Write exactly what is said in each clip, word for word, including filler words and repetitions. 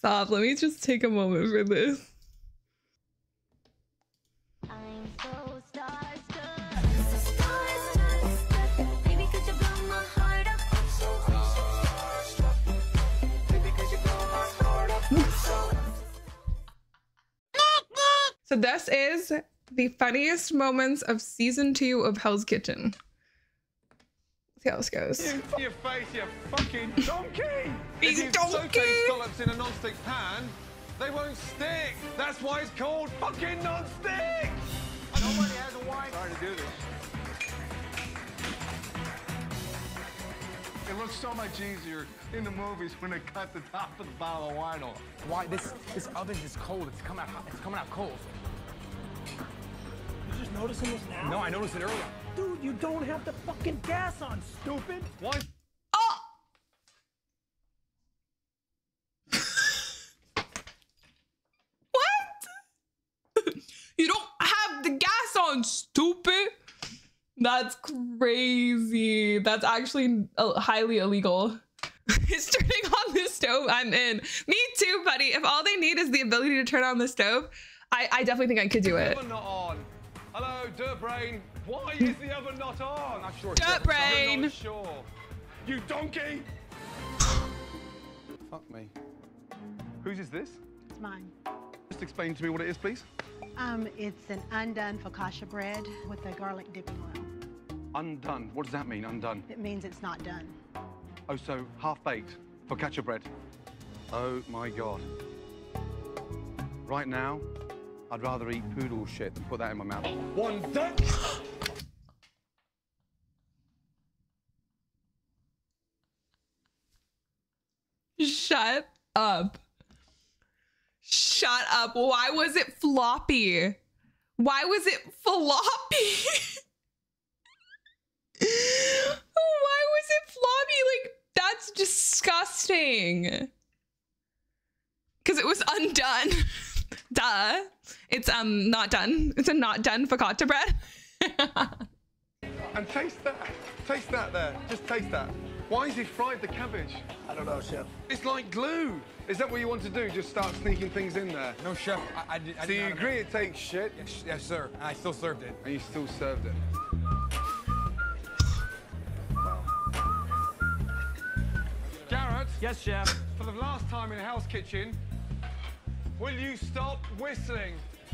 Stop. Let me just take a moment for this. I'm so starstruck. Starstruck. Baby, could you blow my heart up? I'm so starstruck. Baby, could you blow my heart up? I'm so So this is the funniest moments of season two of Hell's Kitchen. Let's see how this goes. You, your face, you fucking donkey! If you donkey! saute scallops in a non-stick pan, they won't stick. That's why it's called fucking non-stick. Nobody has a wine. Sorry to do this. It looks so much easier in the movies when they cut the top of the bottle of wine off. Why this this oven is cold? It's coming out hot. It's coming out cold. You just noticing this now? No, I noticed it earlier. Dude, you don't have the fucking gas on, stupid. Why? Oh! What? You don't have the gas on, stupid. That's crazy. That's actually uh, highly illegal. It's turning on the stove. I'm in. Me too, buddy. If all they need is the ability to turn on the stove, I, I definitely think I could do it. Oven not on. Hello, Dirt Brain. Why is the oven not on? I'm not sure. Dirt Brain. I'm not sure. You donkey! Fuck me. Whose is this? It's mine. Just explain to me what it is, please. Um, it's an undone focaccia bread with a garlic dipping oil. Undone. What does that mean, undone? It means it's not done. Oh, so half-baked focaccia bread. Oh, my God. Right now, I'd rather eat poodle shit than put that in my mouth. One done! Shut up. Shut up. Why was it floppy? Why was it floppy? Why was it floppy? Like, that's disgusting. Because it was undone. Duh. It's um not done. It's a not done focaccia bread. And taste that. Taste that there. Just taste that. Why has he fried the cabbage? I don't know, Chef. It's like glue. Is that what you want to do? Just start sneaking things in there? No, Chef. I, I, did- I So you did not- agree it takes shit, Yes, yes, sir. And I still served it. and you still served it? Garrett, Yes, Chef. for the last time in Hell's Kitchen, will you stop whistling?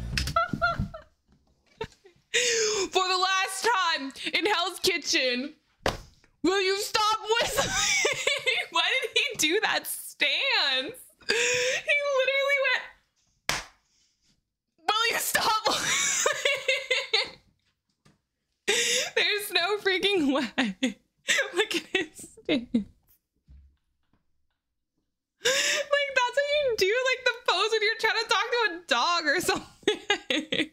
For the last time in Hell's Kitchen, will you stop whistling? Why did he do that stance? He literally went, will you stop whistling? There's no freaking way. Look at his stance. Like, that's what you do, like the pose when you're trying to talk to a dog or something.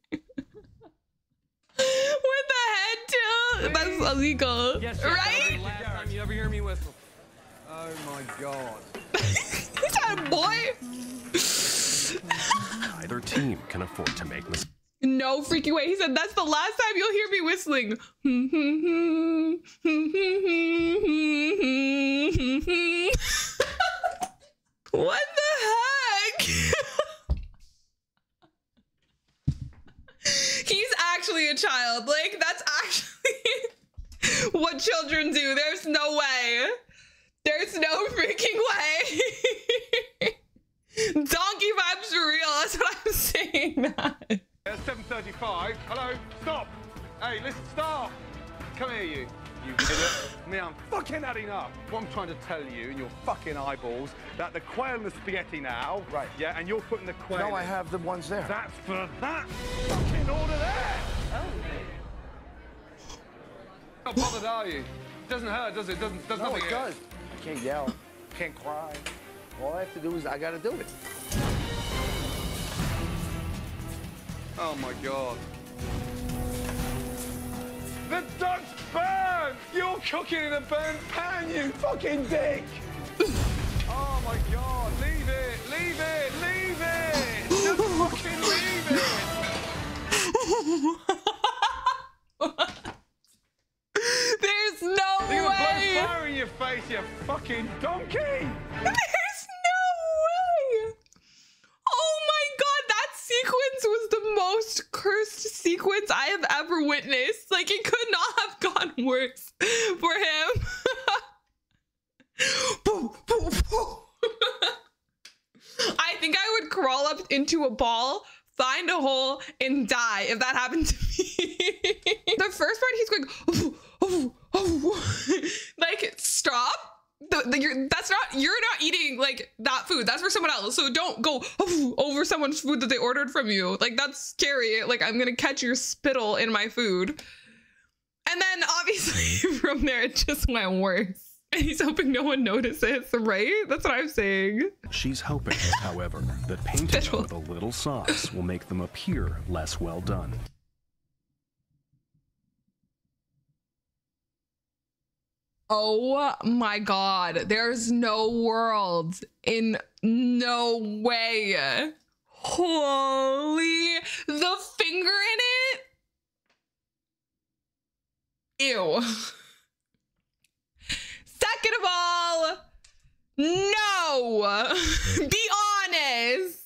With the head tilt, that's illegal, Yes, Chef. right? Last time you ever hear me whistle. Oh my God. Is that a boy? Neither team can afford to make mistakes. No freaking way. He said, that's the last time you'll hear me whistling. What the heck? He's actually a child. Like, that's actually what children do. There's no way. There's no freaking way. Donkey vibes for real. That's what I'm saying. That. It's seven thirty-five. Hello, stop. Hey, listen, stop. Come here, you. You idiot. Me, I'm fucking had enough. What I'm trying to tell you in your fucking eyeballs, that the quail and the spaghetti now. Right. Yeah, and you're putting the quail No, in. I have the ones there. That's for that fucking order there. Oh. Not bothered, are you? It doesn't hurt, does it? Doesn't, does No, nothing it does. I can't yell. Can't cry. All I have to do is I gotta do it. Oh my God. The duck's burnt! You're cooking in a burnt pan, you fucking dick! Oh my God, leave it, leave it, leave it! Just fucking leave it! There's no You're gonna way. blow fire in your face, you fucking donkey! There's no way. have ever witnessed. Like, it could not have gone worse for him. I think I would crawl up into a ball, find a hole, and die if that happened to me. The first part, he's going, oh, oh, oh. Like, stop. The, the, you're, that's not, you're not eating like that food. That's for someone else. So don't go oh, over someone's food that they ordered from you. Like, that's scary. Like, I'm gonna catch your spittle in my food. And then obviously from there, it just went worse. And he's hoping no one notices, right? That's what I'm saying. She's hoping, however, that painting them with a little sauce will make them appear less well done. Oh my God, there's no world, in no way. Holy, the finger in it? Ew. Second of all, no, be honest.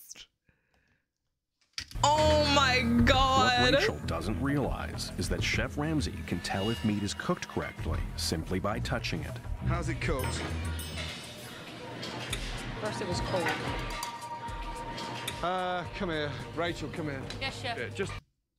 Oh my God. What Rachel doesn't realize is that Chef Ramsay can tell if meat is cooked correctly simply by touching it. How's it cooked? First it was cold. Uh, come here. Rachel, come here. Yes, chef. Yeah, just...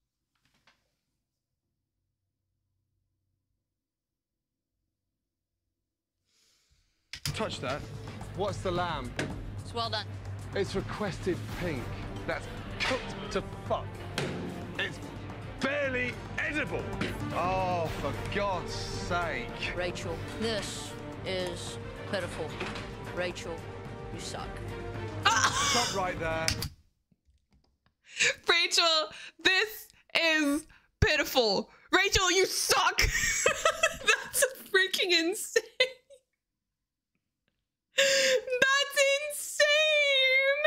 touch that. What's the lamb? It's well done. It's requested pink. That's cooked to fuck. It's barely edible. Oh, for God's sake. Rachel, this is pitiful. Rachel, you suck. Stop right there. Rachel, this is pitiful. Rachel, you suck. That's freaking insane. That's insane.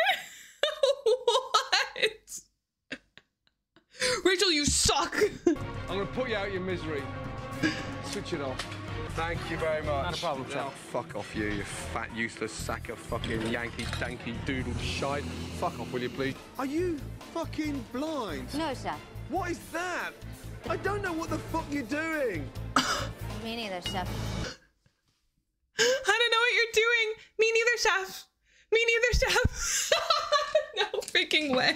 What? Rachel, you suck. I'm gonna put you out of your misery. Switch it off. Thank you very much. Not a problem, Now, chef. fuck off you, you fat, useless sack of fucking Yankee danky doodle shite. Fuck off, will you please? Are you fucking blind? No, chef. What is that? I don't know what the fuck you're doing. Me neither, chef. I don't know what you're doing. Me neither, chef. Me neither, chef. No freaking way.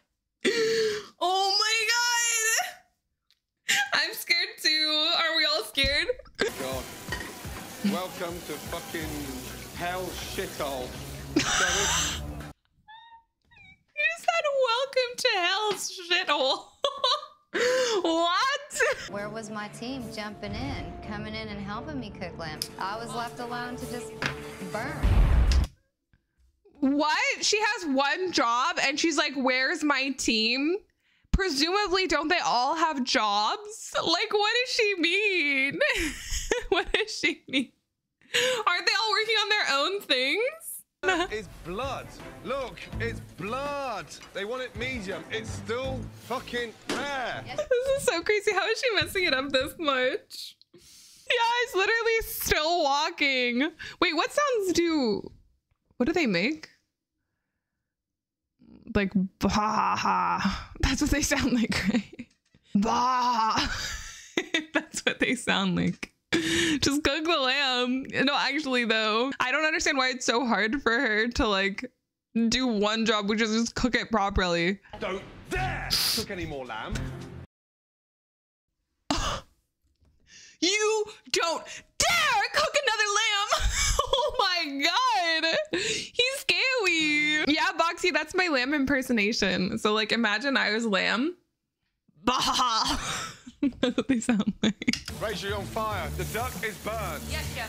Oh my God. I'm scared too. Are we all scared? God. Welcome to fucking hell shithole. So You said welcome to hell's shithole. What? Where was my team jumping in, coming in and helping me cook lamb? I was left alone to just burn. What? She has one job and she's like, where's my team? Presumably, don't they all have jobs? Like, what does she mean? What does she mean? Aren't they all working on their own things? it's blood. Look, it's blood. They want it medium. It's still fucking rare. This is so crazy. How is she messing it up this much? Yeah, it's literally still walking. Wait, what sounds do? What do they make? Like bah. That's what they sound like, right? Bah. That's what they sound like. Just cook the lamb. No, actually though, I don't understand why it's so hard for her to like do one job, which is just cook it properly. Don't dare cook any more lamb. You don't dare cook another lamb. Oh my God. He's scary. Yeah, Boxy, that's my lamb impersonation. So like, imagine I was lamb. Bah. That's what they sound like. Rachel, you're on fire. The duck is burned. Yes, chef.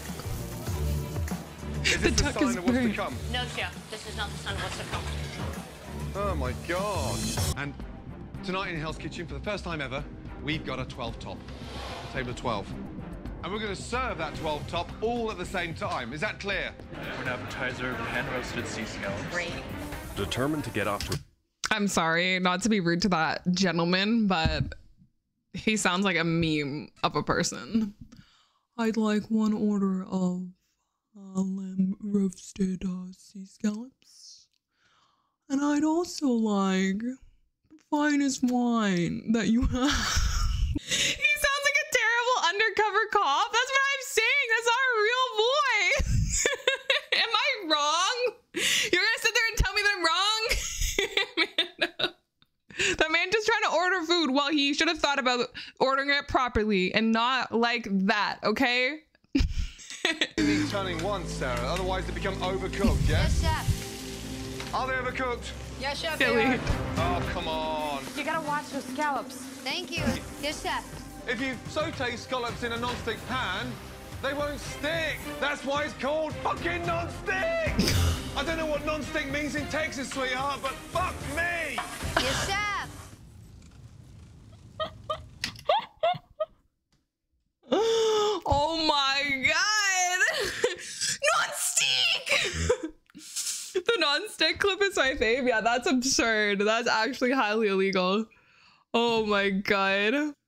Is The this the, duck sign is of what's to burned. come? No, chef. This is not the sign of what's to come. Oh my God. And tonight in Hell's Kitchen, for the first time ever, we've got a twelve top. A table of twelve. And we're going to serve that twelve top all at the same time. Is that clear? For an appetizer, hand-roasted sea scallops. Great. Determined to get off to I'm sorry, not to be rude to that gentleman, but he sounds like a meme of a person. I'd like one order of uh, lamb roasted uh, sea scallops. And I'd also like the finest wine that you have. he should have thought about ordering it properly and not like that, okay? You need turning once, Sarah, otherwise they become overcooked, yes? Yes, chef. Are they overcooked? Yes, chef. Silly. Oh, come on. You gotta watch those scallops. Thank you. Yes, chef. If you saute scallops in a non-stick pan, they won't stick. That's why it's called fucking non-stick. I don't know what non-stick means in Texas, sweetheart, but fuck me. Yes, chef. Oh my god! Non-stick! The non-stick clip is my fave. Yeah, that's absurd. That's actually highly illegal. Oh my god.